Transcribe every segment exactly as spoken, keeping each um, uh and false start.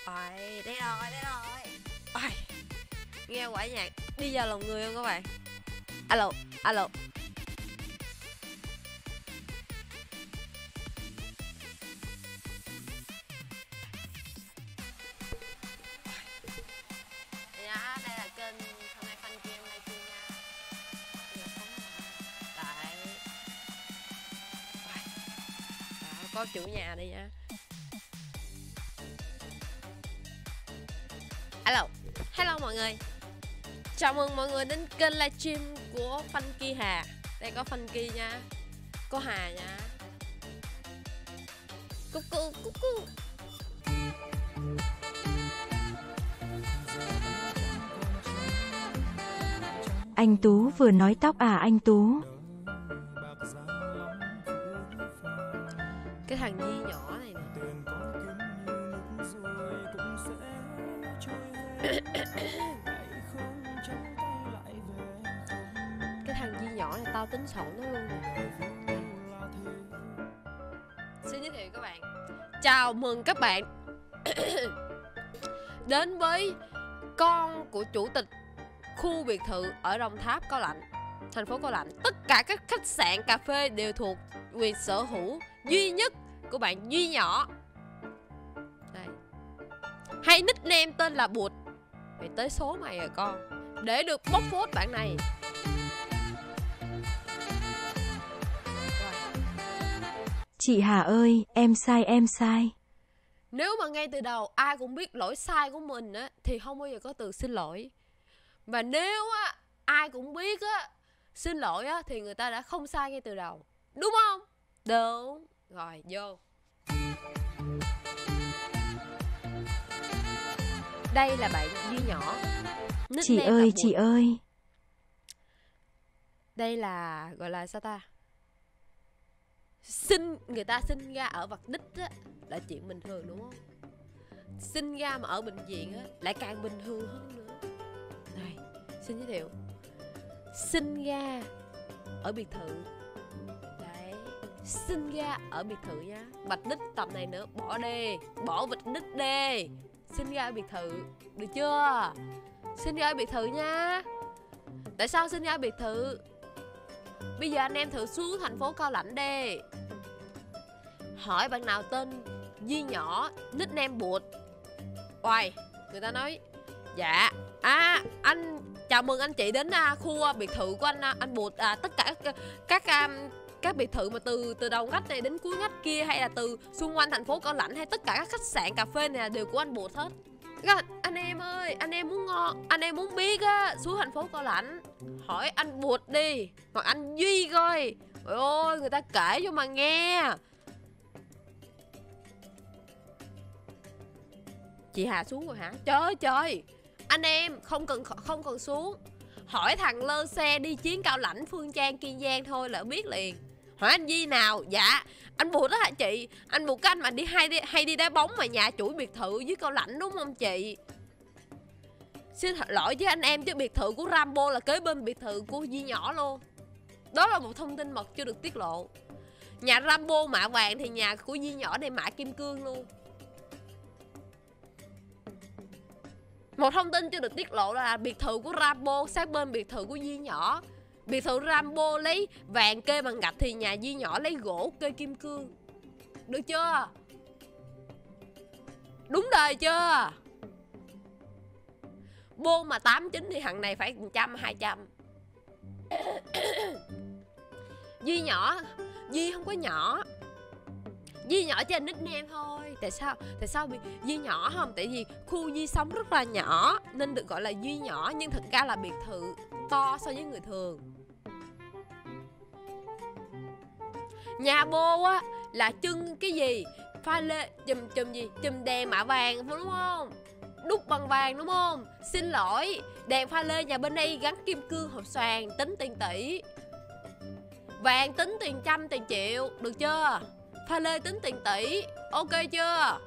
Ôi, đây rồi, đây rồi. Ôi, nghe quả nhạc đi vào lòng người không các bạn? Alo, alo. Dạ, đây là kênh hôm nay Fan Kim livestream nha. Đấy. Đó, có chủ nhà đây nha. Alo, hello mọi người. Chào mừng mọi người đến kênh livestream của Funky Hà. Đây có Funky nha, có Hà nha. Cú cú cú cú. Anh Tú vừa nói tóc à anh Tú? Cái thằng Di nhỏ này nè. Cái thằng Di nhỏ này tao tính sổ nó luôn nè. Xin giới thiệu các bạn, chào mừng các bạn đến với con của chủ tịch khu biệt thự ở Đồng Tháp, Cao Lãnh, thành phố Cao Lãnh. Tất cả các khách sạn, cà phê đều thuộc quyền sở hữu duy nhất của bạn Duy Nhỏ. Đây. Hay nickname tên là Bụt. Mày tới số mày rồi con. Để được bóc phốt bạn này. Chị Hà ơi, em sai em sai. Nếu mà ngay từ đầu ai cũng biết lỗi sai của mình á, thì không bao giờ có từ xin lỗi. Và nếu á, ai cũng biết á, xin lỗi á, thì người ta đã không sai ngay từ đầu. Đúng không? Đúng. Rồi, vô. Đây là bạn Duy Nhỏ. Chị ơi, chị ơi. Đây là, gọi là sao ta? Sinh, người ta sinh ra ở Vặt Đích á, là chuyện bình thường đúng không? Sinh ra mà ở bệnh viện á, lại càng bình thường hơn nữa. Đây, xin giới thiệu. Sinh ra ở biệt thự. Đấy, sinh ra ở biệt thự nha. Vạch Đích tập này nữa, bỏ đi, bỏ Vạch Đích đi. Sinh ra ở biệt thự, được chưa? Sinh ra ở biệt thự nha. Tại sao sinh ra ở biệt thự? Bây giờ anh em thử xuống thành phố Cao Lãnh đi. Hỏi bạn nào tên Duy Nhỏ, nickname Bụt. Oai, người ta nói dạ, à anh chào mừng anh chị đến uh, khu uh, biệt thự của anh uh, anh Bụt. À, tất cả các các, um, các biệt thự mà từ từ đầu ngách này đến cuối ngách kia, hay là từ xung quanh thành phố Cao Lãnh, hay tất cả các khách sạn cà phê này đều của anh Bụt hết. Các anh em ơi, anh em muốn ngon, anh em muốn biết á, xuống thành phố Cao Lãnh hỏi anh Bụt đi, hoặc anh Duy coi. Ôi ôi, người ta kể cho mà nghe. Chị Hà xuống rồi hả? Trời ơi trời. Anh em không cần không cần xuống. Hỏi thằng lơ xe đi chuyến Cao Lãnh, Phương Trang, Kiên Giang thôi là biết liền. Hỏi anh Duy nào? Dạ anh Bụt đó hả chị? Anh Bụt cái anh mà đi hay đi hay đi đá bóng mà nhà chuỗi biệt thự dưới Cao Lãnh đúng không chị? Xin lỗi với anh em, chứ biệt thự của Rambo là kế bên biệt thự của Duy Nhỏ luôn. Đó là một thông tin mật chưa được tiết lộ. Nhà Rambo mạ vàng thì nhà của Duy Nhỏ đây mạ kim cương luôn. Một thông tin chưa được tiết lộ là biệt thự của Rambo sát bên biệt thự của Duy Nhỏ. Biệt thự Rambo lấy vàng kê bằng gạch thì nhà Duy Nhỏ lấy gỗ kê kim cương. Được chưa? Đúng đời chưa? Bô mà tám chín thì thằng này phải một trăm, hai trăm. Duy Nhỏ, Duy không có nhỏ. Duy Nhỏ trên nickname thôi. Tại sao? Tại sao bị Duy Nhỏ không? Tại vì khu Duy sống rất là nhỏ nên được gọi là Duy Nhỏ. Nhưng thực ra là biệt thự to so với người thường. Nhà Bô á là trưng cái gì? Pha lê, chùm chùm gì? Chùm đèn mạ vàng đúng không? Đúc bằng vàng đúng không? Xin lỗi, đèn pha lê nhà bên đây gắn kim cương hộp xoàn, tính tiền tỷ. Vàng tính tiền trăm, tiền triệu, được chưa? Pha lê tính tiền tỷ, ok chưa?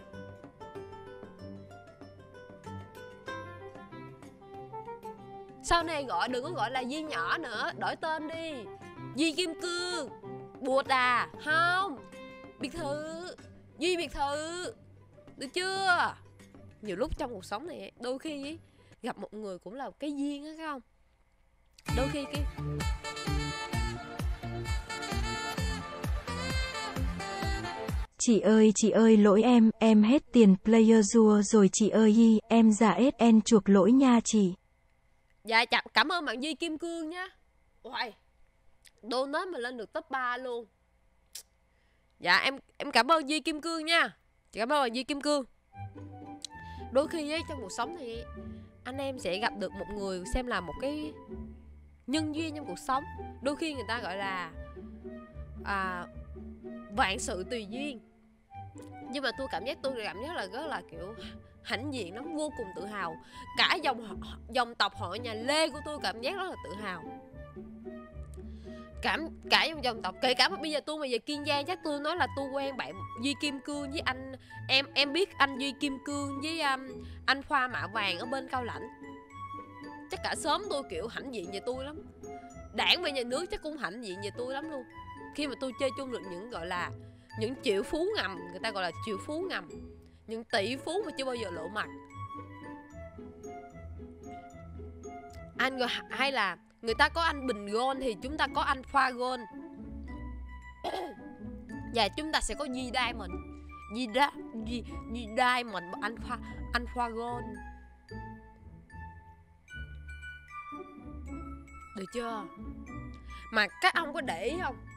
Sau này gọi đừng có gọi là Duy Nhỏ nữa, đổi tên đi. Duy Kim Cương, Bụt à? Không, biệt thự, Duy biệt thự, được chưa? nhiều lúc trong cuộc sống này đôi khi ý, gặp một người cũng là cái duyên á, phải không? Đôi khi cái Chị ơi chị ơi lỗi em, em hết tiền player rùa rồi chị ơi hi, em giả ét en chuộc lỗi nha chị. Dạ chặt cảm ơn bạn Duy Kim Cương nha. Uầy, donate mà lên được top ba luôn. Dạ em em cảm ơn Duy Kim Cương nha. Cảm ơn bạn Duy Kim Cương. Đôi khi ấy, trong cuộc sống thì anh em sẽ gặp được một người xem là một cái nhân duyên trong cuộc sống. Đôi khi người ta gọi là à, vạn sự tùy duyên. Nhưng mà tôi cảm giác tôi cảm giác là rất là kiểu hãnh diện lắm, vô cùng tự hào. Cả dòng dòng tộc họ nhà Lê của tôi cảm giác rất là tự hào. Cảm cả dòng dòng tộc, kể cả bây giờ tôi mà về Kiên Giang chắc tôi nói là tôi quen bạn Duy Kim Cương với anh em em biết anh Duy Kim Cương với um, anh Khoa Mạ Vàng ở bên Cao Lãnh. Chắc cả sớm tôi kiểu hãnh diện về tôi lắm. Đảng và nhà nước chắc cũng hãnh diện về tôi lắm luôn. Khi mà tôi chơi chung được những gọi là những triệu phú ngầm, người ta gọi là triệu phú ngầm, những tỷ phú mà chưa bao giờ lộ mặt. Anh gọi hay là người ta có anh Bình Gold thì chúng ta có anh Khoa Gold. Và chúng ta sẽ có Duy Diamond, Duy, da, Duy, Duy Diamond và anh Khoa anh Khoa Gold. Được chưa? Mà các ông có để ý không?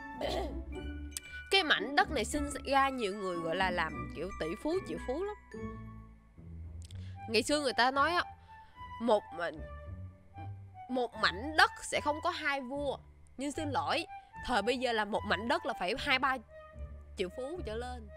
Cái mảnh đất này sinh ra nhiều người gọi là làm kiểu tỷ phú triệu phú lắm. Ngày xưa người ta nói á, một một mảnh đất sẽ không có hai vua. Nhưng xin lỗi, thời bây giờ là một mảnh đất là phải hai ba triệu phú trở lên.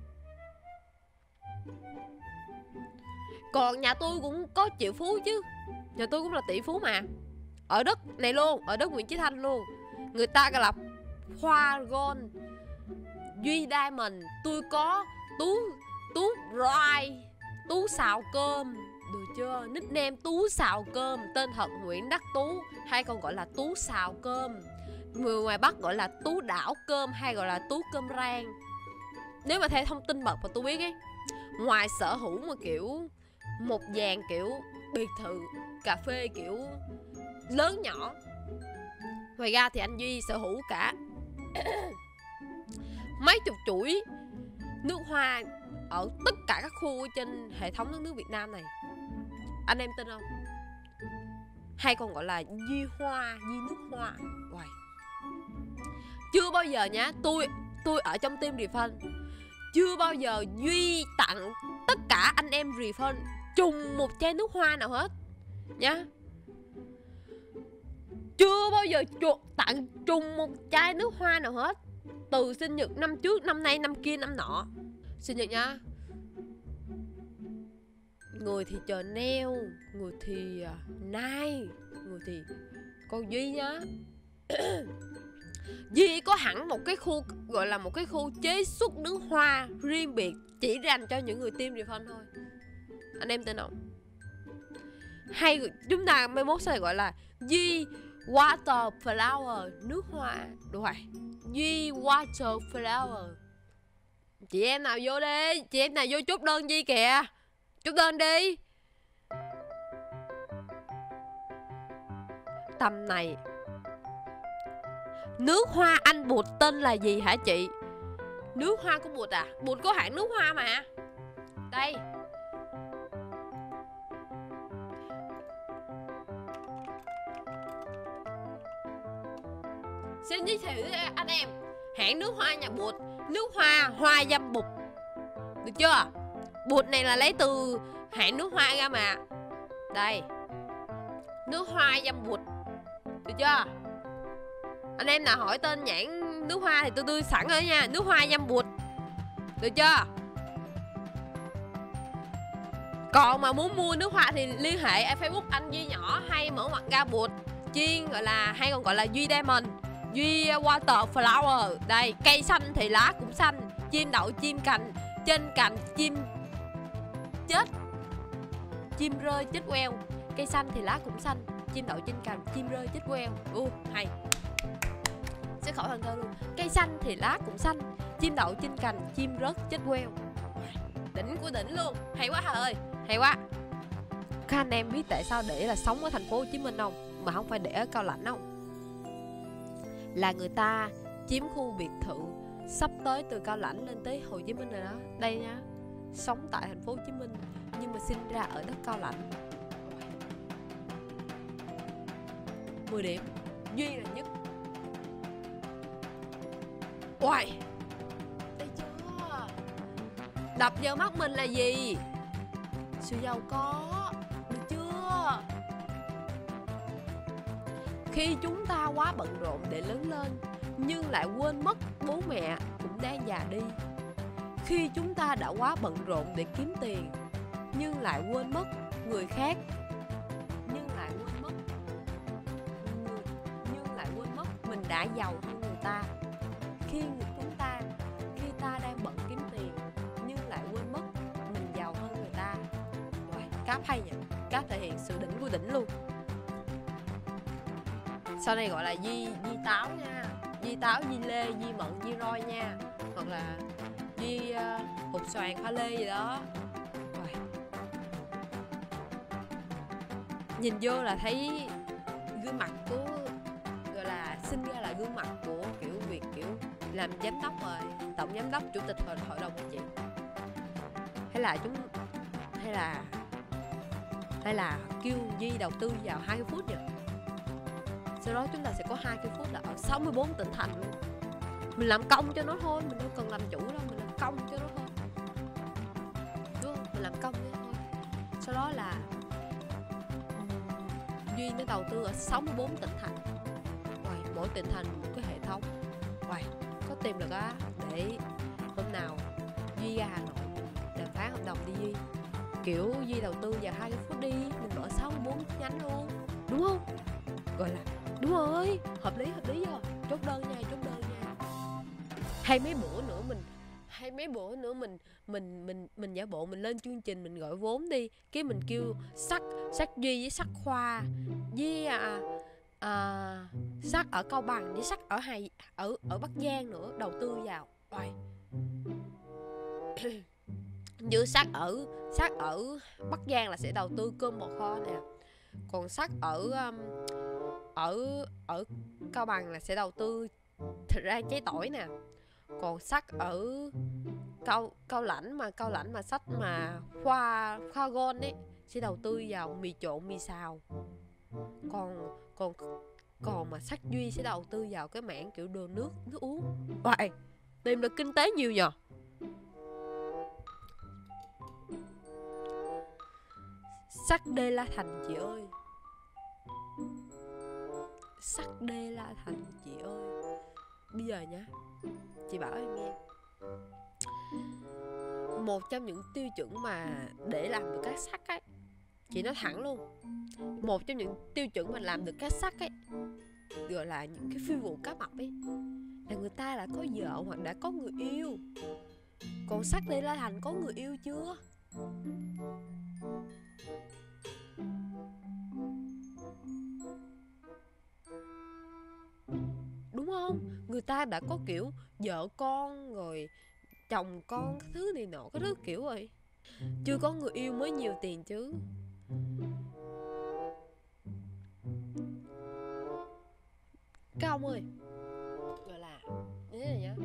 Còn nhà tôi cũng có triệu phú chứ. Nhà tôi cũng là tỷ phú mà. Ở đất này luôn, ở đất Nguyễn Chí Thanh luôn. Người ta gọi là Khoa Gold, Duy Diamond. Tôi có Tú Tú Rai, Tú Xào Cơm. Được chưa? Nickname Tú Xào Cơm. Tên thật Nguyễn Đắc Tú, hay còn gọi là Tú Xào Cơm. Người ngoài Bắc gọi là Tú Đảo Cơm, hay gọi là Tú Cơm Rang. Nếu mà theo thông tin mật mà tôi biết ấy, ngoài sở hữu mà kiểu một dàn kiểu biệt thự cà phê kiểu lớn nhỏ, ngoài ra thì anh Duy sở hữu cả mấy chục chuỗi nước hoa ở tất cả các khu trên hệ thống nước nước Việt Nam này. Anh em tin không? Hay còn gọi là Duy Hoa, Duy nước hoa. Wow. Chưa bao giờ nhá, tôi tôi ở trong team Refund, chưa bao giờ Duy tặng tất cả anh em Refund chung một chai nước hoa nào hết nhá. Chưa bao giờ tặng chung một chai nước hoa nào hết. Từ sinh nhật năm trước, năm nay, năm kia, năm nọ. Sinh nhật nha. Người thì Chanel, người thì uh, Nike, người thì con Duy nhá. Duy có hẳn một cái khu, gọi là một cái khu chế xuất nước hoa riêng biệt chỉ dành cho những người team Refund thôi. Anh em tin không? Hay chúng ta mai mốt sẽ gọi là Duy Water Flower, nước hoa. Đúng rồi, Duy Water Flower. Chị em nào vô đi, chị em nào vô chốt đơn Duy kìa. Chốt đơn đi. Tầm này nước hoa anh Bụt tên là gì hả chị? Nước hoa của Bụt à? Bụt có hãng nước hoa mà. Đây. Xin giới thiệu với anh em hãng nước hoa nhà Bụt. Nước hoa Hoa Dâm Bụt. Được chưa? Bụt này là lấy từ hãng nước hoa ra mà. Đây. Nước hoa Dâm Bụt. Được chưa? Anh em nào hỏi tên nhãn nước hoa thì tôi đưa sẵn rồi nha. Nước hoa Dâm Bụt. Được chưa? Còn mà muốn mua nước hoa thì liên hệ ở Facebook anh Duy Nhỏ hay mở mặt ra Bụt chuyên gọi là, hay còn gọi là Duy Diamond, Duy Water Flower. Đây, cây xanh thì lá cũng xanh, chim đậu chim cành, trên cành chim chết, chim rơi chết queo. Cây xanh thì lá cũng xanh, chim đậu trên cành, chim rơi chết queo. Ồ, hay. Sẽ khỏi thành thơ luôn. Cây xanh thì lá cũng xanh, chim đậu trên cành, chim rớt chết queo. đỉnh của đỉnh luôn. Hay quá Hà ơi, hay quá. Các anh em biết tại sao để là sống ở thành phố Hồ Chí Minh không, mà không phải để ở Cao Lãnh không? Là người ta chiếm khu biệt thự sắp tới từ Cao Lãnh lên tới Hồ Chí Minh rồi đó. Đây nha, sống tại thành phố Hồ Chí Minh nhưng mà sinh ra ở đất Cao Lãnh. mười điểm. Duy là nhất. Uầy, thấy chưa? Đập vào mắt mình là gì? Sự giàu có. Được chưa? Khi chúng ta quá bận rộn để lớn lên nhưng lại quên mất bố mẹ cũng đang già đi. Khi chúng ta đã quá bận rộn để kiếm tiền nhưng lại quên mất người khác, nhưng lại quên mất người, nhưng lại quên mất mình đã giàu hơn người ta. Khi chúng ta khi ta đang bận kiếm tiền nhưng lại quên mất mình giàu hơn người ta. Rồi, Cáp hay nhỉ? Cáp thể hiện sự đỉnh của đỉnh luôn. Sau này gọi là Di Di Táo nha, Di Táo, Di Lê, Di Mận, Di Roi nha, hoặc là Di uh, hột xoàn, pha lê gì đó. Rồi, nhìn vô là thấy gương mặt của, gọi là sinh ra là gương mặt của kiểu việc kiểu làm giám đốc rồi, tổng giám đốc, chủ tịch hội, hội đồng quản trị. Hay là chúng hay là hay là kêu Di đầu tư vào hai mươi phút nhỉ? Sau đó chúng ta sẽ có hai mươi phút là ở sáu mươi bốn tỉnh thành luôn. Mình làm công cho nó thôi, mình đâu cần làm chủ đâu, mình làm công cho nó thôi, đúng không? Mình làm công cho nó thôi. Sau đó là Duy nó đầu tư ở sáu mươi bốn tỉnh thành. Rồi, mỗi tỉnh thành một cái hệ thống. Rồi, có tìm được á, để hôm nào Duy ra Hà Nội đàm phán hợp đồng đi Duy. Kiểu Duy đầu tư vào hai mươi phút đi, mình mở sáu mươi bốn nhánh luôn, đúng không? Gọi là đúng rồi, hợp lý hợp lý rồi. Chốt đơn nha, chốt đơn nha. Hay mấy bữa nữa mình hay mấy bữa nữa mình mình mình mình giả bộ mình lên chương trình mình gọi vốn đi, cái mình kêu sắc sắc Duy với sắc Khoa với à, à, sắc ở Cao Bằng với sắc ở Hải ở ở Bắc Giang nữa đầu tư vào. Rồi. Như sắc ở sắc ở Bắc Giang là sẽ đầu tư cơm bò kho nè, còn sắc ở um, ở ở Cao Bằng là sẽ đầu tư thịt rang cháy tỏi nè, còn sắc ở cao cao lãnh mà cao lãnh mà sách mà khoa khoa gon ấy sẽ đầu tư vào mì trộn, mì xào, còn còn còn mà sắc Duy sẽ đầu tư vào cái mảng kiểu đồ nước nước uống. Vậy tìm được kinh tế nhiều nhờ. Sắc Đê La Thành chị ơi, sắc Đê La Thành chị ơi. Bây giờ nhá, chị bảo em nghe, một trong những tiêu chuẩn mà để làm được các sắc ấy, chị nói thẳng luôn, một trong những tiêu chuẩn mà làm được các sắc ấy, gọi là những cái phi vụ cá mập ấy, là người ta đã có vợ hoặc đã có người yêu. Còn sắc Đê La Thành có người yêu chưa? Đúng không? Người ta đã có kiểu vợ con rồi chồng con cái thứ này nọ cái thứ kiểu rồi. Chưa có người yêu mới nhiều tiền chứ. Các ông ơi, gọi là như thế này nhá,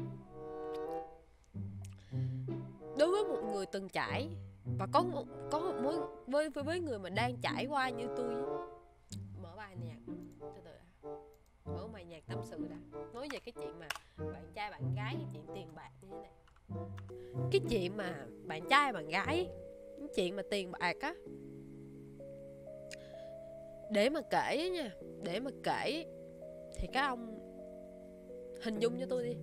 đối với một người từng trải và có một có một mối với với với người mà đang trải qua như tôi, mở bài nhạc từ từ đã, mở bài nhạc tâm sự đã, nói về cái chuyện mà bạn trai bạn gái, cái chuyện tiền bạc như thế này, cái chuyện mà bạn trai bạn gái, cái chuyện mà tiền bạc á, để mà kể nha, để mà kể thì các ông hình dung cho tôi đi.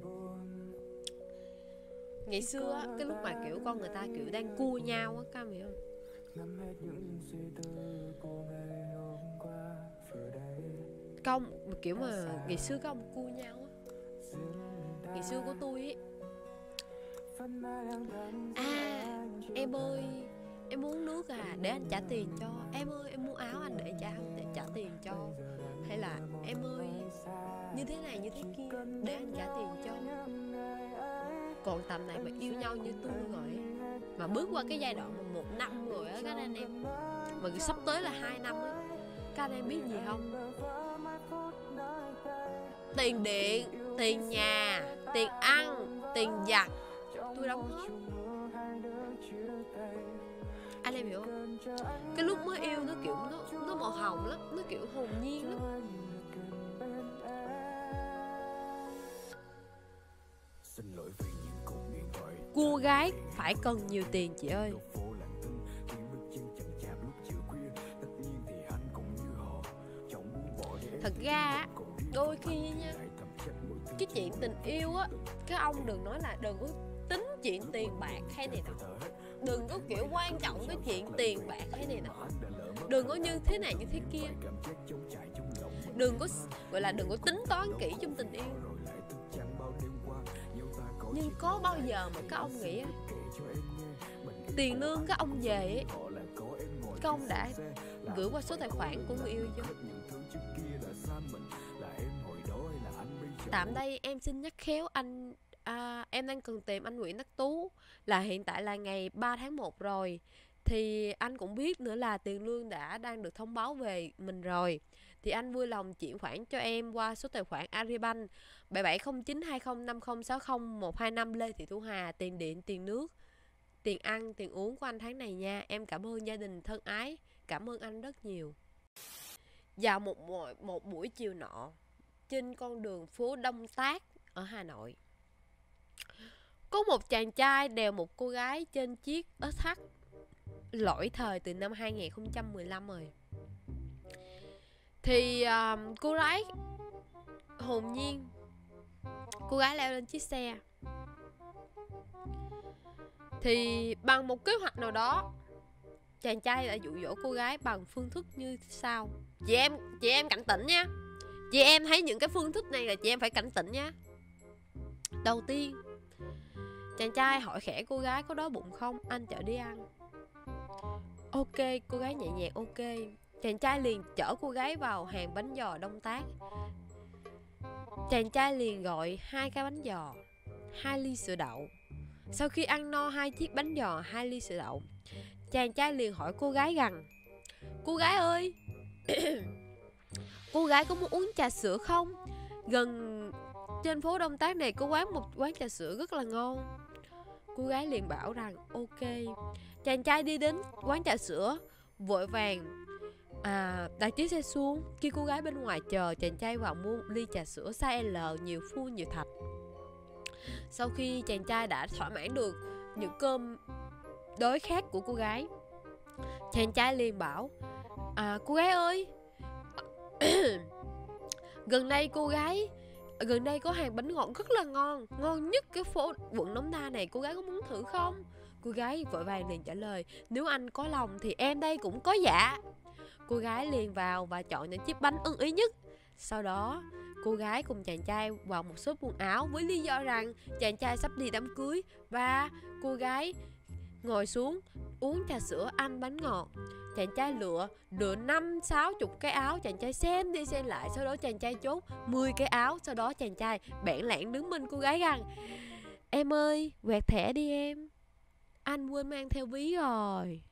Ngày xưa á, cái lúc mà kiểu con người ta kiểu đang cua nhau á, các ông hiểu không? Công kiểu mà ngày xưa các ông cua nhau á, ngày xưa của tôi ấy, à em ơi em muốn nước à, để anh trả tiền cho. Em ơi em muốn áo, anh để trả để trả tiền cho. Hay là em ơi như thế này như thế kia, để anh trả tiền cho. Còn tầm này mà yêu nhau như tương rồi ấy, mà bước qua cái giai đoạn mà một năm rồi á các anh em, mà sắp tới là hai năm á, các anh em biết gì không? Tiền điện, tiền nhà, tiền ăn, tiền giặt tôi đóng hết. Anh em hiểu không? Cái lúc mới yêu nó kiểu nó nó màu hồng lắm, nó kiểu hồn nhiên lắm. Cô gái phải cần nhiều tiền chị ơi. Thật ra đôi khi nha, cái chuyện tình yêu á, các ông đừng nói là đừng có tính chuyện tiền bạc hay này nọ, đừng có kiểu quan trọng cái chuyện tiền bạc hay này nọ, đừng có như thế này như thế kia, đừng có gọi là đừng có tính toán kỹ trong tình yêu. Nhưng có bao giờ mà các ông nghĩ tiền lương các ông về ấy, các ông đã gửi qua số tài khoản của người yêu chưa? Tạm đây em xin nhắc khéo anh à, em đang cần tìm anh Nguyễn Đắc Tú, là hiện tại là ngày ba tháng một rồi. Thì anh cũng biết nữa là tiền lương đã đang được thông báo về mình rồi. Thì anh vui lòng chuyển khoản cho em qua số tài khoản Agribank bảy bảy không chín hai không năm không sáu không một hai năm Lê Thị Thu Hà. Tiền điện, tiền nước, tiền ăn, tiền uống của anh tháng này nha. Em cảm ơn gia đình thân ái, cảm ơn anh rất nhiều. Vào một, một, một buổi chiều nọ, trên con đường phố Đông Tác ở Hà Nội, có một chàng trai đèo một cô gái trên chiếc ét hát lỗi thời từ năm hai không một lăm rồi. Thì uh, cô gái hồn nhiên, cô gái leo lên chiếc xe. Thì bằng một kế hoạch nào đó, chàng trai đã dụ dỗ cô gái bằng phương thức như sau. Chị em, chị em cảnh tỉnh nha. Chị em thấy những cái phương thức này là chị em phải cảnh tỉnh nha. Đầu tiên, chàng trai hỏi khẽ cô gái có đói bụng không, anh chở đi ăn. Ok, cô gái nhẹ nhàng ok. Chàng trai liền chở cô gái vào hàng bánh giò Đông Tác. Chàng trai liền gọi hai cái bánh giò, hai ly sữa đậu. Sau khi ăn no hai chiếc bánh giò, hai ly sữa đậu, chàng trai liền hỏi cô gái rằng: cô gái ơi, cô gái có muốn uống trà sữa không? Gần trên phố Đông Tác này có quán một quán trà sữa rất là ngon. Cô gái liền bảo rằng ok. Chàng trai đi đến quán trà sữa, vội vàng à, đặt chiếc xe xuống. Khi cô gái bên ngoài chờ, chàng trai vào mua ly trà sữa size L, nhiều phu nhiều thạch. Sau khi chàng trai đã thỏa mãn được những cơm đói khát của cô gái, chàng trai liền bảo: à, cô gái ơi, gần đây cô gái gần đây có hàng bánh ngọt rất là ngon, ngon nhất cái phố quận Đống Đa này, cô gái có muốn thử không? Cô gái vội vàng liền trả lời: nếu anh có lòng thì em đây cũng có dạ. Cô gái liền vào và chọn những chiếc bánh ưng ý nhất. Sau đó cô gái cùng chàng trai vào một shop quần áo với lý do rằng chàng trai sắp đi đám cưới, và cô gái ngồi xuống uống trà sữa, ăn bánh ngọt. Chàng trai lựa lựa năm sáu chục cái áo, chàng trai xem đi xem lại, sau đó chàng trai chốt mười cái áo. Sau đó chàng trai bẽn lẽn đứng bên cô gái rằng: em ơi, quẹt thẻ đi em, anh quên mang theo ví rồi.